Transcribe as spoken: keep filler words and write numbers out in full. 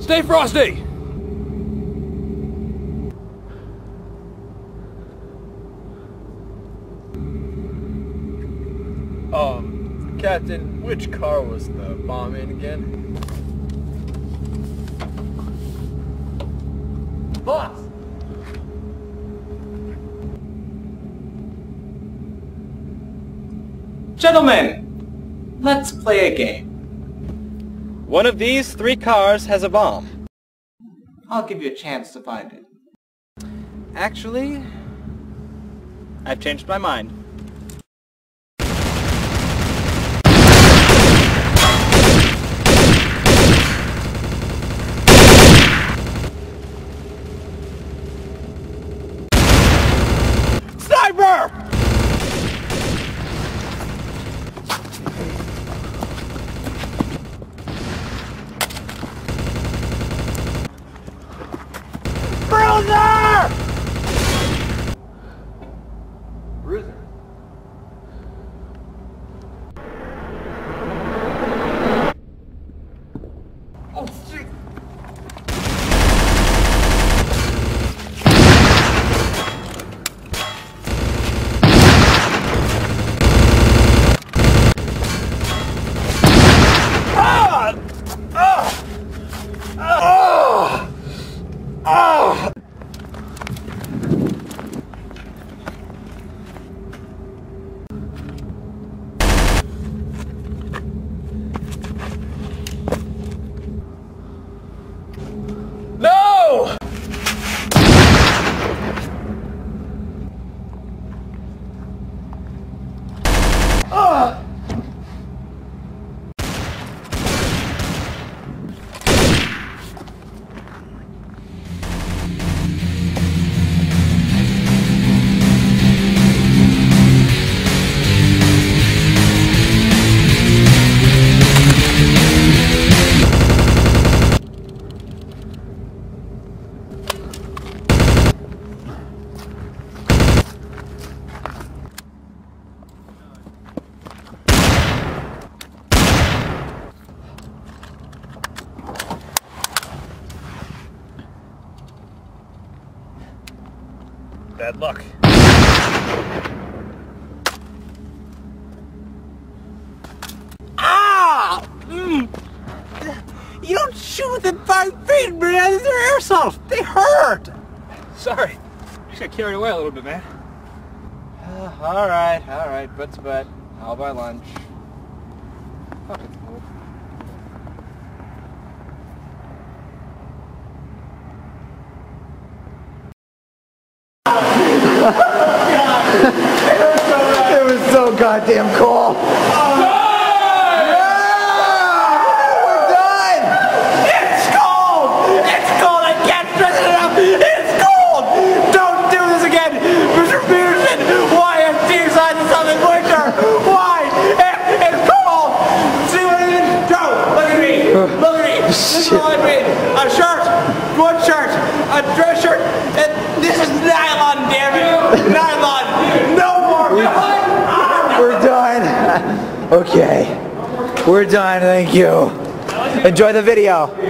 Stay frosty! Um, Captain, which car was the bomb in again? Boss! Gentlemen, let's play a game. One of these three cars has a bomb. I'll give you a chance to find it. Actually, I've changed my mind. Sniper! Bruiser! Bruiser. Oh, shit! Ah! Ah! Ah! Ah! No! Ah! Bad luck. Ah! Mm. You don't shoot within five feet, man. These are airsoft. They hurt. Sorry. Just got carried away a little bit, man. Uh, alright, alright, butt's butt. I'll buy lunch. Fuck, it's cold. It was so goddamn cool. Yeah! We're done! It's cold! It's cold! I can't stress it enough! It's cold! Don't do this again! Mister Peterson! Why have team size in Southern winter? Why? It, it's cold! See what I mean? Joe, look at me! Look at me! This is all I mean! A shirt! One shirt! A dress shirt! And this is nylon, damn it! Nylon! No more! We're done. Okay. We're done, thank you. Enjoy the video.